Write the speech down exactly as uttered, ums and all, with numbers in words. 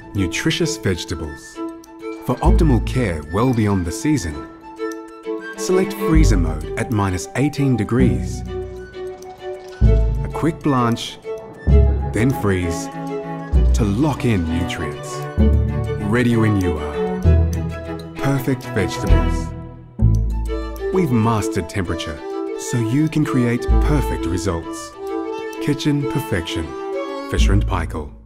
nutritious vegetables. For optimal care well beyond the season, select freezer mode at minus eighteen degrees. A quick blanch, then freeze to lock in nutrients. Ready when you are. Perfect vegetables. We've mastered temperature, so you can create perfect results. Kitchen perfection. Fisher and Paykel.